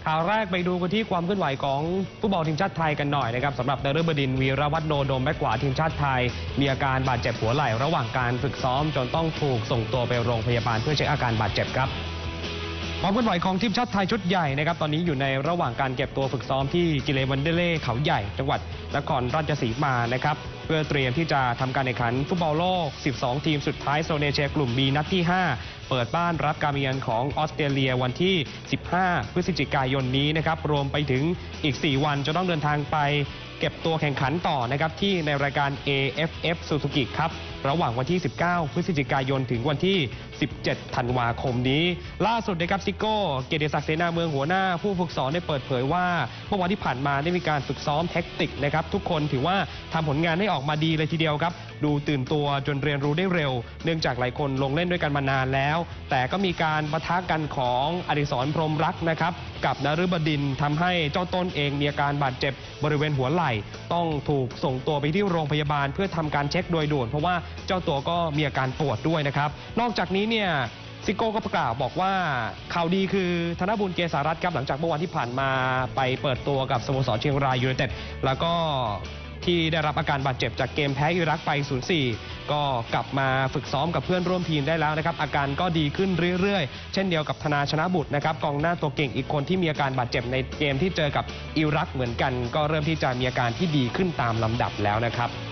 ข่าวแรกไปดูกันที่ความเคลื่อนไหวของฟุตบอลทีมชาติไทยกันหน่อยนะครับสำหรับนฤบดินทร์ วีรวัฒโนดมแบ็คขวาทีมชาติไทยมีอาการบาดเจ็บหัวไหล่ระหว่างการฝึกซ้อมจนต้องถูกส่งตัวไปโรงพยาบาลเพื่อเช็คอาการบาดเจ็บครับความเคลื่อนไหวของทีมชาติไทยชุดใหญ่นะครับตอนนี้อยู่ในระหว่างการเก็บตัวฝึกซ้อมที่กิเลวันเดเล่เขาใหญ่จังหวัดนครราชสีมานะครับเพื่อเตรียมที่จะทำการแข่งขันฟุตบอลโลก 12 ทีมสุดท้ายโซนเอเชียกลุ่ม B นัดที่ 5 เปิดบ้านรับการเยือนของออสเตรเลียวันที่ 15 พฤศจิกายนนี้นะครับรวมไปถึงอีก 4 วันจะต้องเดินทางไปเก็บตัวแข่งขันต่อนะครับที่ในรายการ AFF Suzuki ครับระหว่างวันที่ 19 พฤศจิกายนถึงวันที่ 17 ธันวาคมนี้ล่าสุดนะครับซิโก้เกียรติศักดิ์เสนาเมืองหัวหน้าผู้ฝึกสอนได้เปิดเผยว่าเมื่อวันที่ผ่านมาได้มีการฝึกซ้อมแท็กติกนะครับทุกคนถือว่าทำผลงานให้ออกมาดีเลยทีเดียวครับดูตื่นตัวจนเรียนรู้ได้เร็วเนื่องจากหลายคนลงเล่นด้วยกันมานานแล้วแต่ก็มีการปะทะกันของอดิศรพรหมรักนะครับกับนฤบดินทร์ทำให้เจ้าต้นเองมีอาการบาดเจ็บบริเวณหัวไหล่ต้องถูกส่งตัวไปที่โรงพยาบาลเพื่อทำการเช็คโดยด่วนเพราะว่าเจ้าตัวก็มีอาการปวดด้วยนะครับนอกจากนี้เนี่ยซิโก้ก็ประกาศบอกว่าข่าวดีคือธนบุญเกษารัตน์ครับหลังจากเมื่อวันที่ผ่านมาไปเปิดตัวกับสโมสรเชียงรายยูไนเต็ดแล้วก็ที่ได้รับอาการบาดเจ็บจากเกมแพ้อิรักไป 0-4 ก็กลับมาฝึกซ้อมกับเพื่อนร่วมทีมได้แล้วนะครับอาการก็ดีขึ้นเรื่อยๆเช่นเดียวกับธนาชนะบุตรนะครับกองหน้าตัวเก่งอีกคนที่มีอาการบาดเจ็บในเกมที่เจอกับอิรักเหมือนกันก็เริ่มที่จะมีอาการที่ดีขึ้นตามลำดับแล้วนะครับ